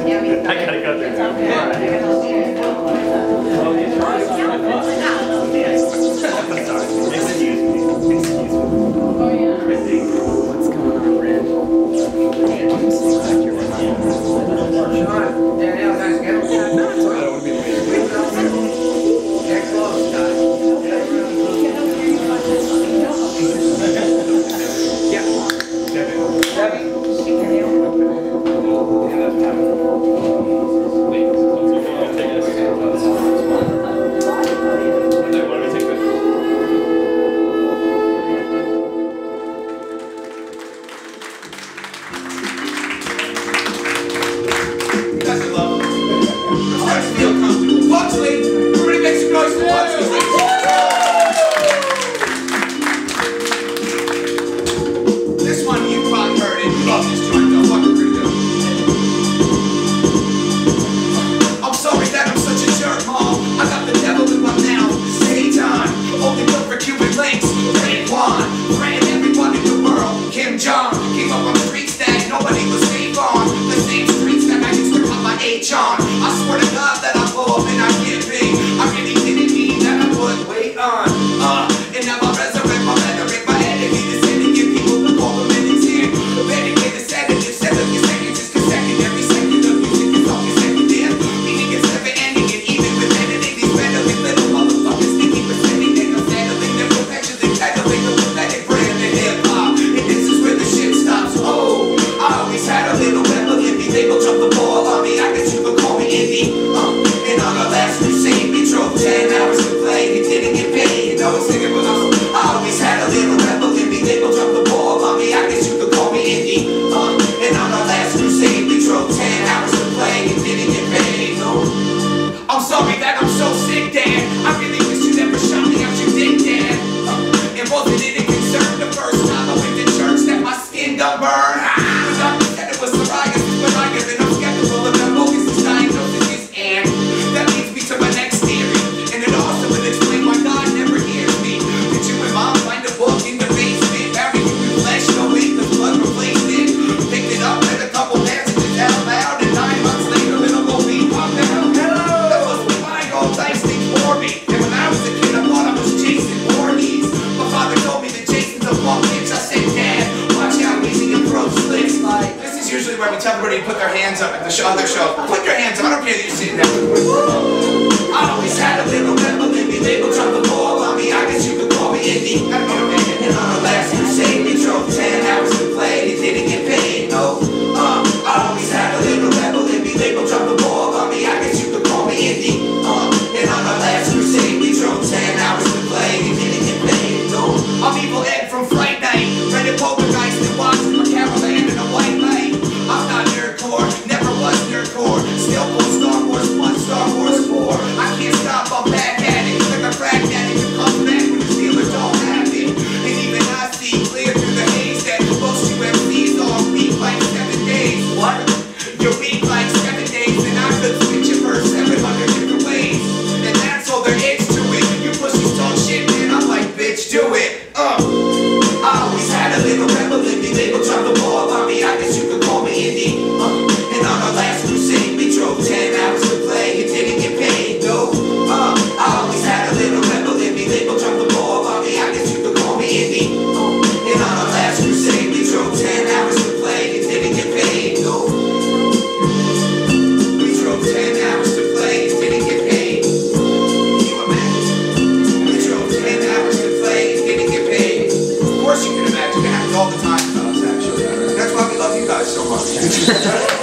I gotta go there. Excuse me. Oh, yeah. What's going on, Red? I'm so glad you're with me. Sean, Danielle, guys, get him. No, it's all right. I don't want to be late. Get close, guys. Yeah. Debbie. I swear to God that I blow up and I can't be. I really didn't mean that I would wait on. And now I resurrect my rhetoric. My enemy is sending you people to call them minutes here. Better get a sedative, 7 seconds is consecutive. Every second of music is all consecutive. Meaning it's never ending, and even with editing, these meddling little motherfuckers think keep pretending they are settling. They're perpetually peddling the pathetic brand of hip hop. And this is where the shit stops. Oh, I always had a little rebel in me. They will drop the ball on me. I guess you could call me indie. And on our last crusade, we drove 10 hours to play. It didn't get paid. You know it's thinking with us. I always had a little rebel in me. They will drop the ball on me. I guess you could call me indie. And on our last crusade, we drove 10 hours to play. It didn't get paid. No. I'm sorry that I'm so sick, Dad. I really wish you never shot me out your dick, Dad. And wasn't it a concern the first time I went to church that my skin don't burn? The doctor said it was psoriasis, but I give it. I'm skeptical of that bogus diagnosis, and that leads me to my next theory. And it also would explain why God never hears me. Did you and Mom find a book in the basement? Buried you in flesh, no ink, the blood replaced it. Picked it up, read a couple passages out loud, and 9 months later, little old me popped out. That was when my old dice things for me. And when I was a kid, I thought I was Jason Voorhees. My father told me that Jason's a punk bitch. I said, Dad, watch how easy your throat slits. This is usually where we tell everybody to put their hands up at the other show. Put your hands up. I don't care that you're sitting there. I always had a little rebel in me. They will drop the ball on me. I guess you could call me indie. And on the last crusade, we drove 10 hours to play. It didn't get paid. No. I always had a little rebel in me. They will drop the ball on me. I guess you could call me indie. And on our last crusade, we drove 10 hours to play. It didn't get paid. No. I'm Evil Ed from Fright Night. Read Poltergeist and watched Caroline in a white light. I'm not nerdcore, never was nerdcore. Still pull Star Wars 1, Star Wars 4. I can't stop, I'm back at it. Like a rag daddy who comes back when the Steelers don't have it. And even I see clear through the haze that most UFCs are weak like 7 days. What? You're weak like 7 days, and I could switch your verse 700 different ways. And that's all there is to it. You pussies talk shit, man. I'm like, bitch, do it. I always had a little rebel in me. They will drop the ball on me. I guess you could call me indie. And on our last crusade, we drove 10 hours to play. It didn't get paid, no. I always had a little rebel in me. They will drop the ball on me. I guess you could call me indie. And on our last crusade, we drove 10 hours to play. It didn't get paid, no. We drove 10 hours to play. It didn't get paid. Can you imagine? We drove 10 hours to play. It didn't get paid. Of course you can imagine. It happens all the time to us, actually. That's why we love you guys so much.